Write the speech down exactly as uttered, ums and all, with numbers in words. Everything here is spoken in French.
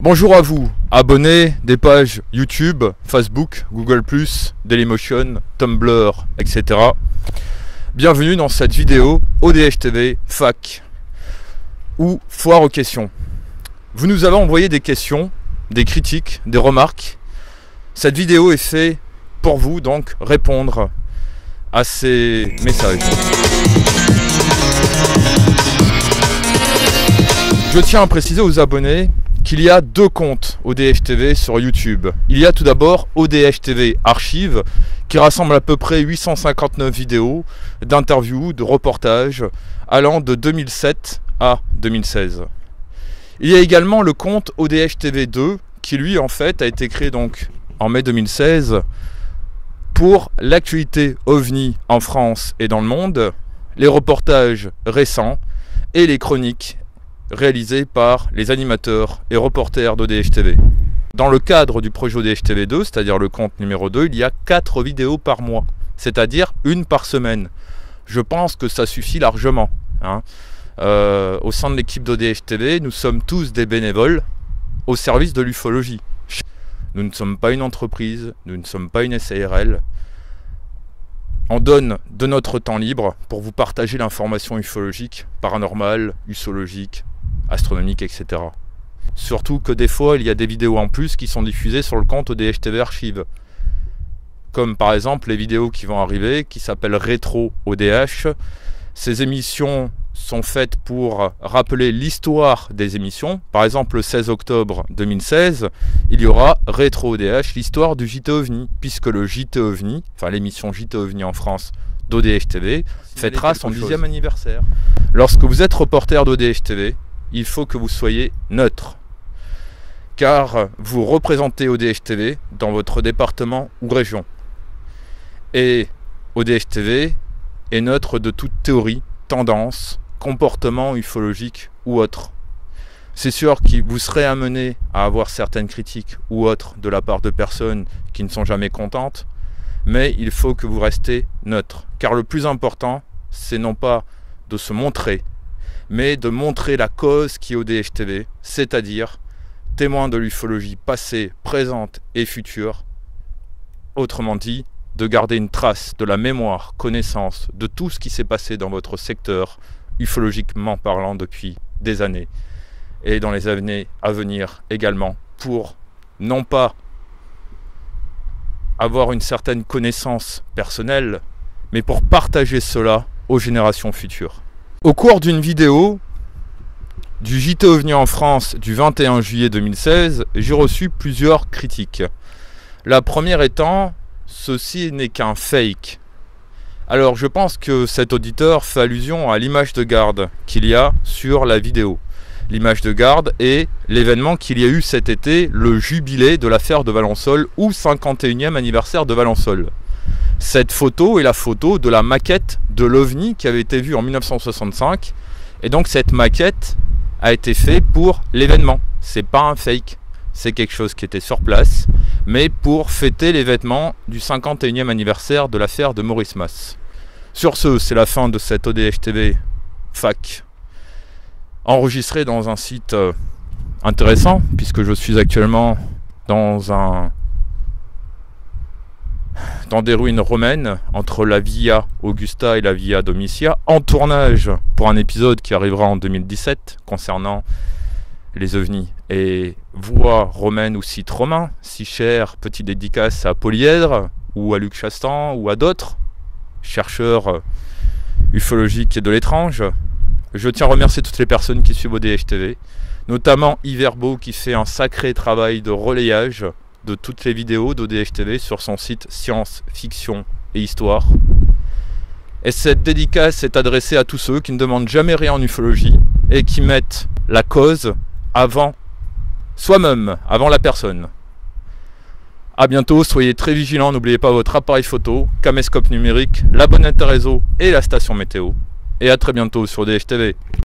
Bonjour à vous, abonnés des pages YouTube, Facebook, Google plus, Dailymotion, Tumblr, et cetera. Bienvenue dans cette vidéo O D H T V Fac ou Foire aux questions. Vous nous avez envoyé des questions, des critiques, des remarques. Cette vidéo est faite pour vous, donc répondre à ces messages. Je tiens à préciser aux abonnés qu'il y a deux comptes O D H T V sur YouTube. Il y a tout d'abord O D H T V Archives qui rassemble à peu près huit cent cinquante-neuf vidéos d'interviews, de reportages allant de deux mille sept à deux mille seize. Il y a également le compte O D H T V deux qui lui en fait a été créé donc en mai deux mille seize pour l'actualité OVNI en France et dans le monde, les reportages récents et les chroniques réalisé par les animateurs et reporters d'O D H T V. Dans le cadre du projet O D H T V deux, c'est-à-dire le compte numéro deux, il y a quatre vidéos par mois, c'est-à-dire une par semaine. Je pense que ça suffit largement. Hein. Euh, au sein de l'équipe d'O D H T V, nous sommes tous des bénévoles au service de l'ufologie. Nous ne sommes pas une entreprise, nous ne sommes pas une S A R L. On donne de notre temps libre pour vous partager l'information ufologique, paranormale, ufologique, astronomique, et cetera. Surtout que des fois, il y a des vidéos en plus qui sont diffusées sur le compte O D H T V Archives. Comme par exemple les vidéos qui vont arriver, qui s'appellent Rétro O D H. Ces émissions sont faites pour rappeler l'histoire des émissions. Par exemple, le seize octobre deux mille seize, il y aura Rétro O D H, l'histoire du J T OVNI, puisque le J T OVNI, enfin l'émission J T OVNI en France d'O D H T V, fêtera son dixième anniversaire. Lorsque vous êtes reporter d'O D H T V, il faut que vous soyez neutre, car vous représentez O D H T V dans votre département ou région. Et O D H T V est neutre de toute théorie, tendance, comportement ufologique ou autre. C'est sûr que vous serez amené à avoir certaines critiques ou autres de la part de personnes qui ne sont jamais contentes, mais il faut que vous restez neutre, car le plus important, c'est non pas de se montrer, mais de montrer la cause qui est O D H T V, c'est-à-dire témoin de l'ufologie passée, présente et future. Autrement dit, de garder une trace de la mémoire, connaissance de tout ce qui s'est passé dans votre secteur, ufologiquement parlant depuis des années, et dans les années à venir également, pour non pas avoir une certaine connaissance personnelle, mais pour partager cela aux générations futures. Au cours d'une vidéo du J T OVNI en France du vingt et un juillet deux mille seize, j'ai reçu plusieurs critiques. La première étant: ceci n'est qu'un fake. Alors je pense que cet auditeur fait allusion à l'image de garde qu'il y a sur la vidéo. L'image de garde est l'événement qu'il y a eu cet été, le jubilé de l'affaire de Valençol ou cinquante et unième anniversaire de Valençol. Cette photo est la photo de la maquette de l'OVNI qui avait été vue en mille neuf cent soixante-cinq. Et donc cette maquette a été faite pour l'événement. C'est pas un fake. C'est quelque chose qui était sur place, mais pour fêter l'événement du cinquante et unième anniversaire de l'affaire de Maurice Mas. Sur ce, c'est la fin de cette O D H T V Fac, enregistré dans un site euh, intéressant, puisque je suis actuellement dans un dans des ruines romaines, entre la Via Augusta et la Via Domitia, en tournage pour un épisode qui arrivera en deux mille dix-sept, concernant les ovnis et voies romaines ou sites romains. Si cher, petite dédicace à Polyèdre ou à Luc Chastan ou à d'autres chercheurs ufologiques et de l'étrange. Je tiens à remercier toutes les personnes qui suivent O D H T V, notamment Yves Herbeau qui fait un sacré travail de relayage de toutes les vidéos d'O D H T V sur son site Science, Fiction et Histoire. Et cette dédicace est adressée à tous ceux qui ne demandent jamais rien en ufologie et qui mettent la cause avant soi-même, avant la personne. A bientôt, soyez très vigilants, n'oubliez pas votre appareil photo, caméscope numérique, la bonnette réseau et la station météo. Et à très bientôt sur O D H T V.